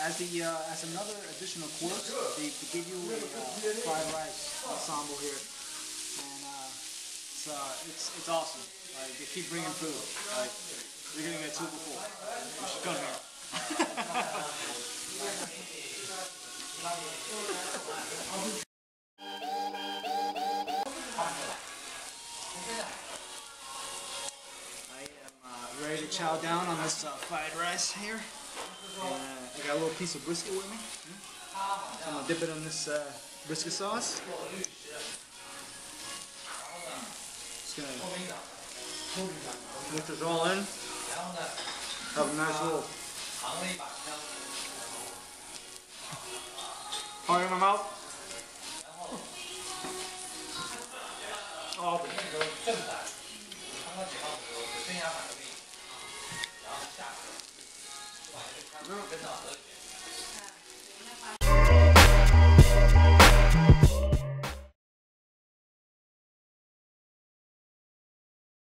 as another additional quirk, they give you a fried rice ensemble here, and it's awesome. Like they keep bringing food. Like you're gonna get super full. You should come here. I am ready to chow down on this fried rice here. I got a little piece of brisket with me. So I'm gonna dip it in this brisket sauce. Just gonna mix this all in. Have a nice little part in my mouth. Oh,